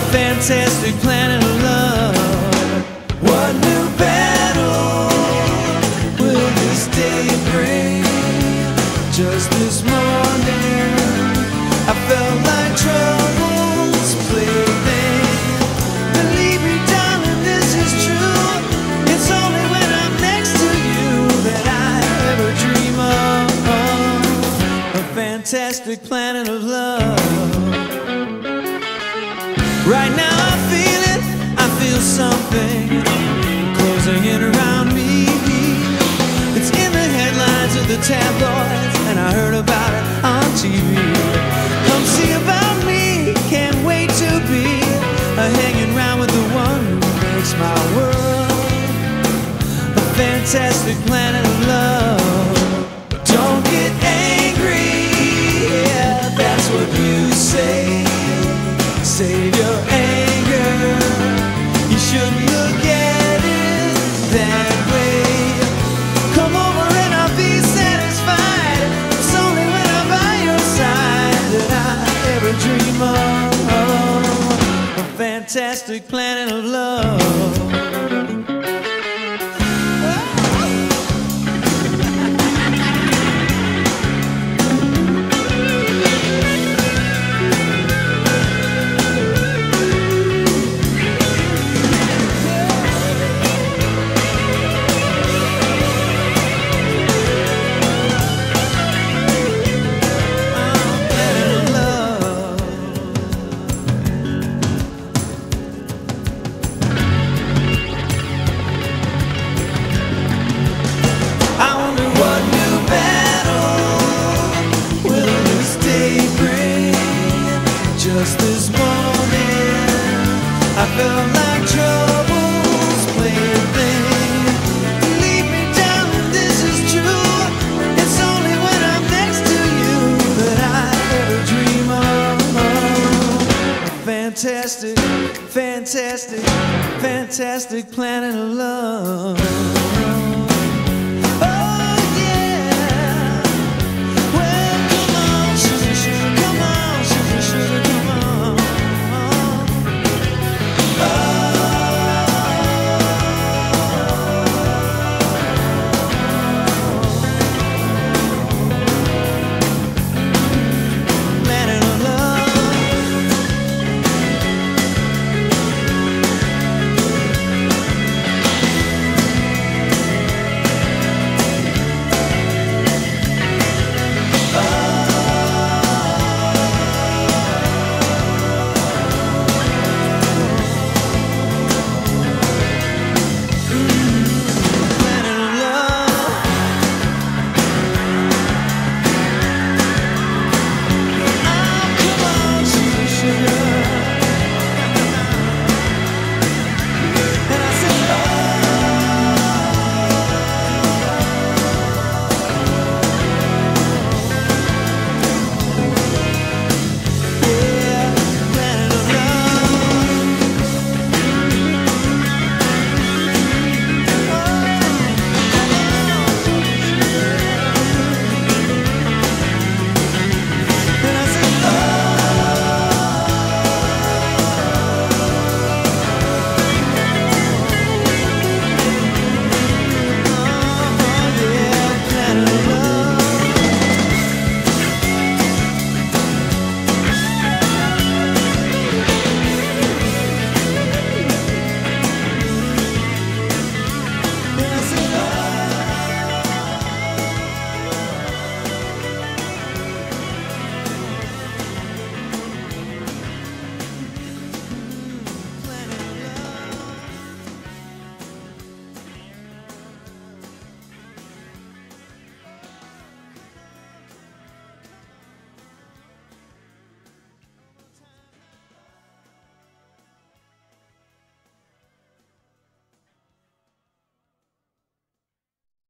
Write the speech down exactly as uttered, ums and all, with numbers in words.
fantastic planet of love. What new battle will this day bring? Just this morning I felt like trouble's plaything. Believe me, darling, this is true. It's only when I'm next to you that I ever dream of a fantastic planet of love. Right now I feel it, I feel something closing in around me. It's in the headlines of the tabloids, and I heard about it on T V. Come see about me, can't wait to be uh, hanging around with the one who makes my world a fantastic planet of love. Don't get angry, yeah, that's what you say. Save your anger, you shouldn't look at it that way. Come over and I'll be satisfied. It's only when I'm by your side that I ever dream of a fantastic planet of love. Just this morning I felt like trouble's plaything. Believe me, darling, this is true. It's only when I'm next to you that I ever dream of a fantastic, fantastic, fantastic planet of love.